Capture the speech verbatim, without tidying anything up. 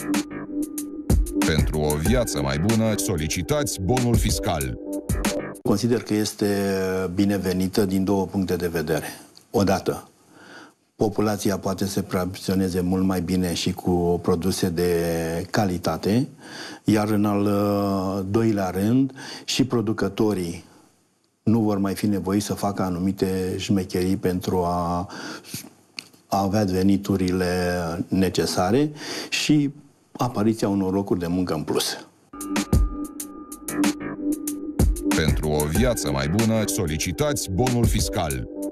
Pentru o viață mai bună, solicitați bonul fiscal. Consider că este binevenită din două puncte de vedere. Odată, populația poate să aprovizioneze mult mai bine și cu produse de calitate, iar în al doilea rând, și producătorii nu vor mai fi nevoiți să facă anumite șmecherii pentru a, a avea veniturile necesare și apariția unor locuri de muncă în plus. Pentru o viață mai bună, solicitați bonul fiscal.